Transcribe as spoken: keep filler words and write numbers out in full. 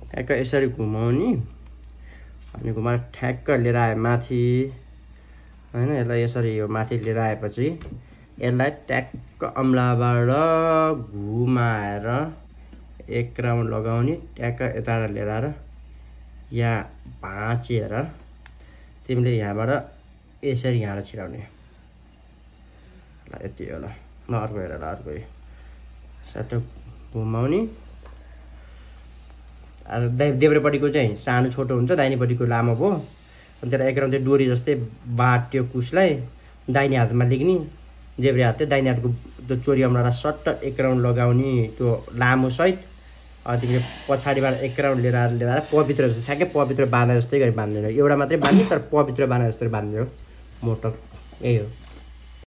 ठ्याक्क यसरी घुमाउने अनि घुमाएर ठ्याक्क लिएर आए माथि हैन यसलाई यसरी यो माथि लिएर आएपछि यसलाई ट्याक्क अम्लाबाट घुमाएर एक राउन्ड लगाउने ट्याक्क यताबाट लिएर आएर यहाँ भाँचेर तिमीले यहाँबाट यसरी यहाँबाट छिराउने ल यति हो ल ल अर्को हेर ल अर्को सट्ट घुमाउने देब्रेपट्टिको चाहिँ सानो छोटो हुन्छ दाहिनेपट्टिको लामो भयो अनि त्यसलाई एक राउन्ड चाहिँ डोरी जस्तै बाट्यो कुसलाई दाहिने हातमा लिग्ने देब्रे हातले दाहिने हातको त्यो चोरी अम्लालाई सट्ट एक राउन्ड लगाउने त्यो लामो सहित तिमीले पछाडिबाट एक राउन्ड लिएर लिएर आएर पवित्र जस्तो ठ्याक्कै पवित्र बाँधा जस्तै गरी बाँध्दैन एउटा मात्रै बाँध्ने तर पवित्र बाँधा जस्तै बाँध्ने हो मोटो यही हो।